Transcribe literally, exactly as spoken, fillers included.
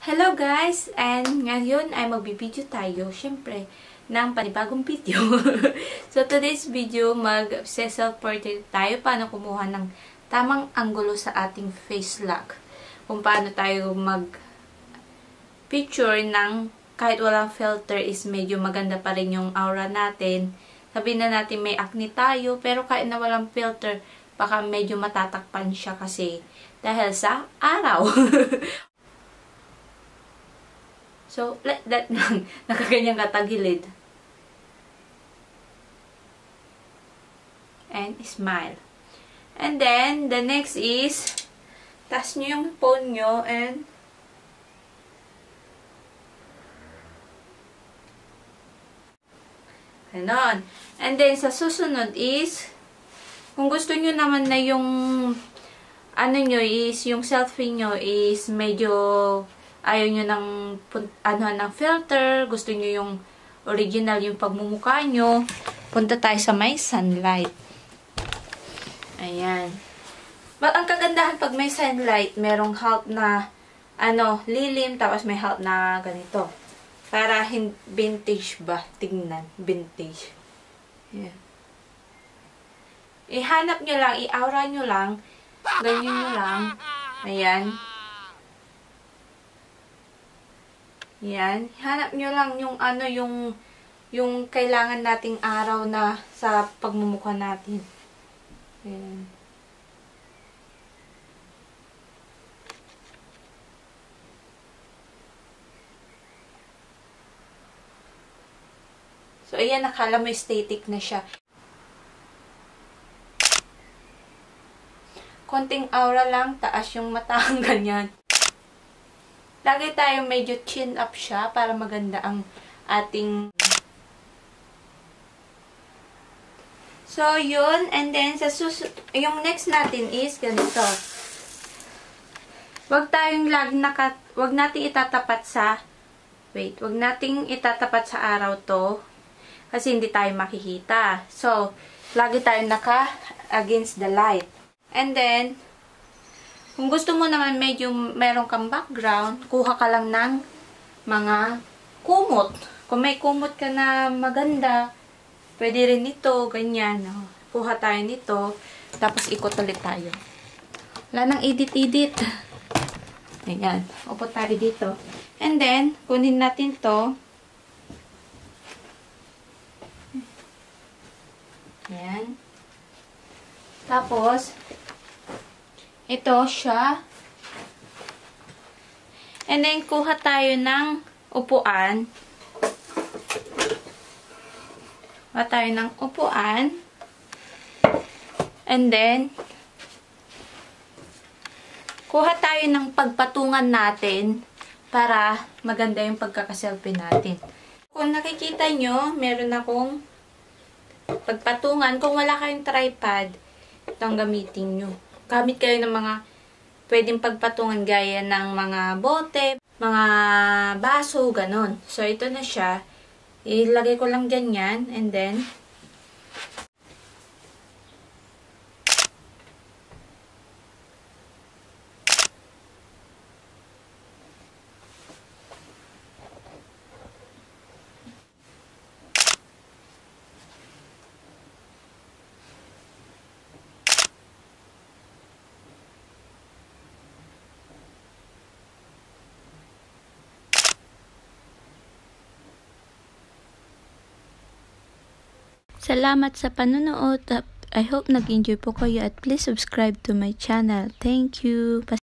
Hello guys! And ngayon ay magbibideo tayo, syempre, ng panibagong video. So today's video, mag-self-portrait tayo paano kumuha ng tamang anggulo sa ating face lock. Kung paano tayo mag-picture ng kahit walang filter is medyo maganda pa rin yung aura natin. Sabihin na natin may acne tayo, pero kahit na walang filter, baka medyo matatakpan siya kasi dahil sa araw. So, let that lang. Nakaganyang katagilid. And smile. And then, the next is, taas nyo yung phone nyo and ganon. And then, sa susunod is, kung gusto nyo naman na yung ano nyo is, yung selfie nyo is medyo ayaw nyo ng, ano, ng filter, gusto nyo yung original yung pagmumukha nyo, punta tayo sa may sunlight. Ayan. But ang kagandahan pag may sunlight, merong help na, ano, lilim, tapos may help na ganito. Para vintage ba? Tingnan. Vintage. Ayan. Ihanap nyo lang, i-aura nyo lang, ganyan nyo lang. Ayan. Yan. Hanap nyo lang yung ano, yung yung kailangan nating araw na sa pagmumukha natin. Ayan. So, ayan, nakala mo aesthetic na siya. Konting aura lang, taas yung mata, ganyan. Lagi tayo medyo chin up siya para maganda ang ating... So, yun. And then, sa sus yung next natin is ganito. Wag tayong lagi naka... Wag nating itatapat sa... Wait. Wag nating itatapat sa araw to. Kasi hindi tayo makikita. So, lagi tayong naka against the light. And then... Kung gusto mo naman medyo meron kang background, kuha ka lang ng mga kumot. Kung may kumot ka na maganda, pwede rin ito, ganyan. Oh. Kuha tayo nito, tapos ikot ulit tayo. Wala nang edit-edit. Ayan, upo tayo dito. And then, kunin natin to. Ayan. Tapos, ito siya. And then, kuha tayo ng upuan. Kuha tayo ng upuan. And then, kuha tayo ng pagpatungan natin para maganda yung pagkakaselfie natin. Kung nakikita nyo, meron akong pagpatungan. Kung wala kayong tripod, itong gamitin nyo. Gamit kayo ng mga pwedeng pagpatungan gaya ng mga bote, mga baso, ganon. So, ito na siya. Ilagay ko lang dyan yan. And then, salamat sa panonood. I hope nag-enjoy po kayo at please subscribe to my channel. Thank you.